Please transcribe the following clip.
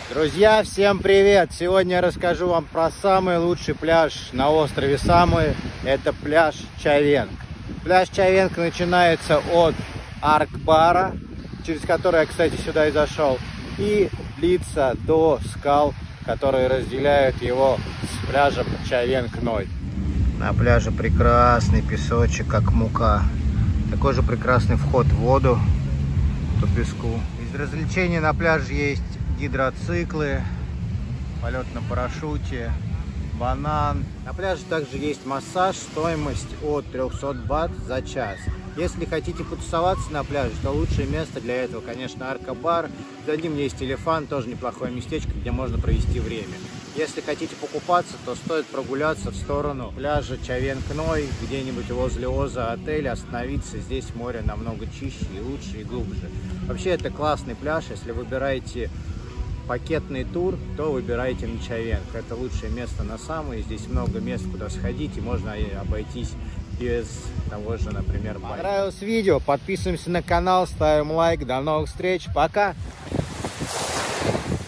Друзья, всем привет! Сегодня я расскажу вам про самый лучший пляж на острове Самуи. Это пляж Чавенг. Пляж Чавенг начинается от Арк-бара, через который я, кстати, сюда и зашел, и длится до скал, которые разделяют его с пляжем Чавенг-Ной. На пляже прекрасный песочек, как мука. Такой же прекрасный вход в воду по песку. Из развлечений на пляже есть гидроциклы, полет на парашюте, банан. На пляже также есть массаж, стоимость от 300 бат за час. Если хотите потусоваться на пляже, то лучшее место для этого, конечно, Арка-бар. За ним есть Элефант, тоже неплохое местечко, где можно провести время. Если хотите покупаться, то стоит прогуляться в сторону пляжа Чавенг-Ной, где-нибудь возле Оза отеля, остановиться. Здесь море намного чище и лучше и глубже. Вообще это классный пляж. Если выбираете пакетный тур, то выбирайте на Чавенг. Это лучшее место на Самуи. Здесь много мест, куда сходить, и можно обойтись без того же, например, байка. Понравилось видео? Подписываемся на канал, ставим лайк. До новых встреч. Пока!